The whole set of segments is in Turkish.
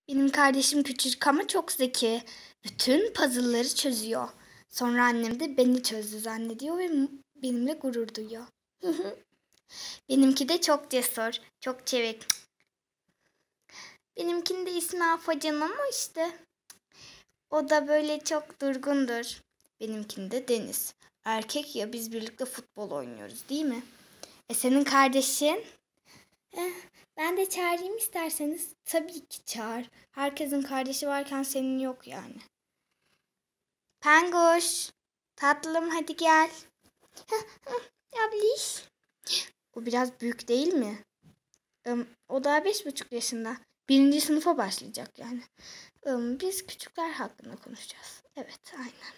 Benim kardeşim küçük ama çok zeki. Bütün puzzle'ları çözüyor. Sonra annem de beni çözdü zannediyor ve benimle gurur duyuyor. Benimki de çok cesur, çok çevik. Benimkinin de ismi Afacan ama işte o da böyle çok durgundur. Benimkinin de Deniz. Erkek ya, biz birlikte futbol oynuyoruz değil mi? Senin kardeşin? Ben de çağırayım isterseniz. Tabii ki çağır. Herkesin kardeşi varken senin yok yani. Penguş. Tatlım hadi gel. Abliş. O biraz büyük değil mi? O daha 5,5 yaşında. 1. sınıfa başlayacak yani. Biz küçükler hakkında konuşacağız. Evet, aynen.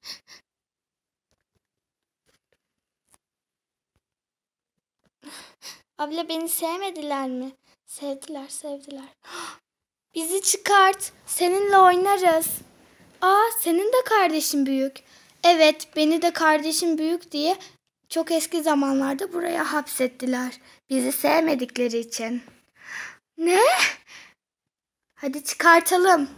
Abla beni sevmediler mi? Sevdiler. Bizi çıkart. Seninle oynarız. Senin de kardeşin büyük. Evet, beni de kardeşim büyük diye çok eski zamanlarda buraya hapsettiler. Bizi sevmedikleri için. Ne? Hadi çıkartalım.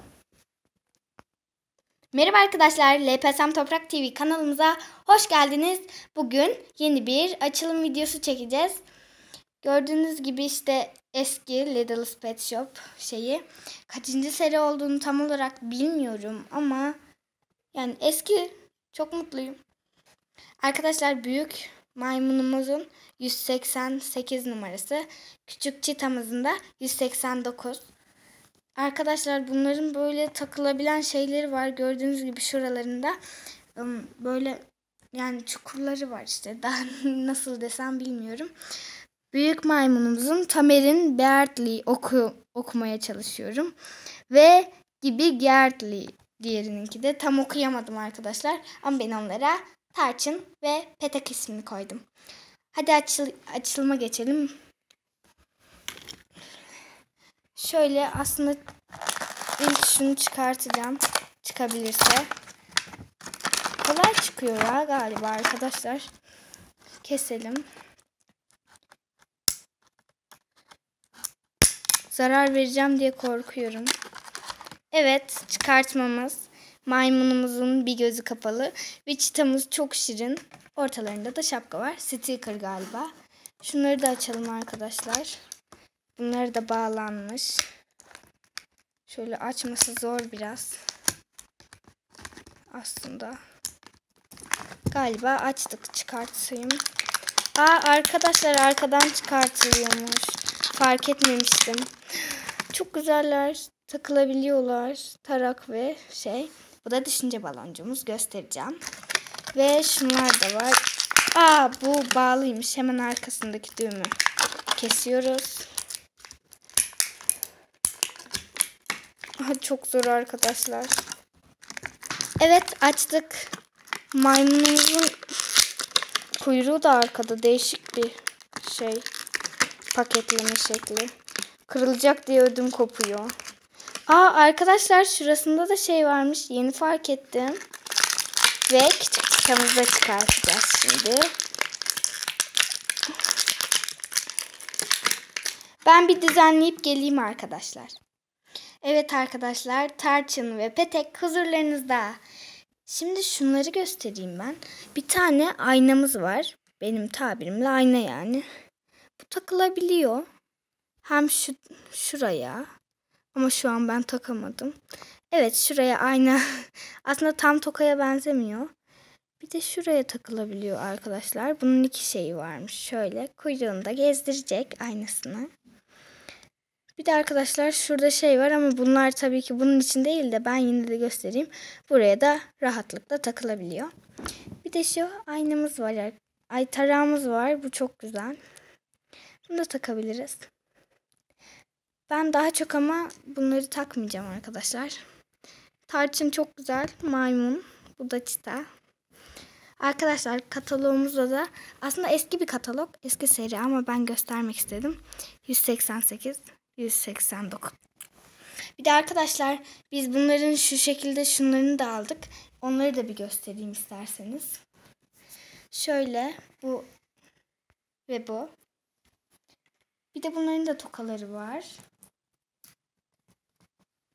Merhaba arkadaşlar, LPSM Toprak TV kanalımıza hoş geldiniz. Bugün yeni bir açılım videosu çekeceğiz. Gördüğünüz gibi işte eski Little Pet Shop şeyi. Kaçıncı seri olduğunu tam olarak bilmiyorum ama yani eski. Çok mutluyum. Arkadaşlar büyük maymunumuzun 188 numarası. Küçük çitamızın da 189. Arkadaşlar bunların böyle takılabilen şeyleri var. Gördüğünüz gibi şuralarında böyle yani çukurları var işte. Daha nasıl desem bilmiyorum. Büyük maymunumuzun Tamer'in Beardley okumaya çalışıyorum. Ve gibi Gertley diğerininki de tam okuyamadım arkadaşlar. Ama ben onlara Tarçın ve Petek ismini koydum. Hadi açılıma geçelim. Şöyle aslında ilk şunu çıkartacağım. Çıkabilirse. Kolay çıkıyor ya galiba arkadaşlar. Keselim. Zarar vereceğim diye korkuyorum. Evet, çıkartmamız. Maymunumuzun bir gözü kapalı ve çitamız çok şirin. Ortalarında da şapka var. Sticker galiba. Şunları da açalım arkadaşlar. Bunları da bağlanmış. Şöyle açması zor biraz. Aslında. Galiba açtık. Çıkartayım. Arkadaşlar arkadan çıkartılıyormuş. Fark etmemiştim. Çok güzeller. Takılabiliyorlar. Tarak ve şey. Bu da düşünce baloncumuz. Göstereceğim. Ve şunlar da var. Bu bağlıymış. Hemen arkasındaki düğümü kesiyoruz. Çok zor arkadaşlar. Evet, açtık. Maymunumuzun kuyruğu da arkada. Değişik bir şey. Paketleme şekli. Kırılacak diye ödüm kopuyor. Arkadaşlar şurasında da şey varmış. Yeni fark ettim. Ve küçük çıtamızı da çıkartacağız şimdi. Ben bir düzenleyip geleyim arkadaşlar. Evet arkadaşlar, Tarçın ve Petek huzurlarınızda. Şimdi şunları göstereyim ben. Bir tane aynamız var. Benim tabirimle ayna yani. Bu takılabiliyor. Hem şuraya. Ama şu an ben takamadım. Evet, şuraya ayna. Aslında tam tokaya benzemiyor. Bir de şuraya takılabiliyor arkadaşlar. Bunun 2 şeyi varmış. Şöyle kuyruğunda gezdirecek aynasını. Bir de arkadaşlar şurada şey var ama bunlar tabii ki bunun için değil de ben yine de göstereyim. Buraya da rahatlıkla takılabiliyor. Bir de şu aynamız var. Tarağımız var. Bu çok güzel. Bunu da takabiliriz. Ben daha çok ama bunları takmayacağım arkadaşlar. Tarçın çok güzel. Maymun. Bu da çita. Arkadaşlar kataloğumuzda da aslında eski bir katalog. Eski seri ama ben göstermek istedim. 188, 189. Bir de arkadaşlar biz bunların şu şekilde şunlarını da aldık. Onları da bir göstereyim isterseniz. Şöyle bu ve bu. Bir de bunların da tokaları var.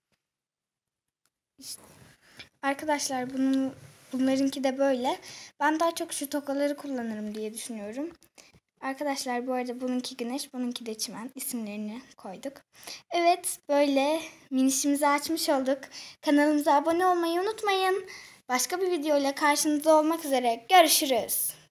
İşte. Arkadaşlar bunlarınki de böyle. Ben daha çok şu tokaları kullanırım diye düşünüyorum. Arkadaşlar bu arada bununki güneş, bununki de çimen. İsimlerini koyduk. Evet, böyle minişimizi açmış olduk. Kanalımıza abone olmayı unutmayın. Başka bir videoyla karşınızda olmak üzere. Görüşürüz.